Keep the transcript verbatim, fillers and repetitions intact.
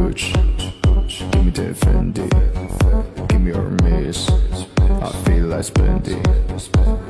Gucci, give me that Fendi, give me Hermes, I feel like spending.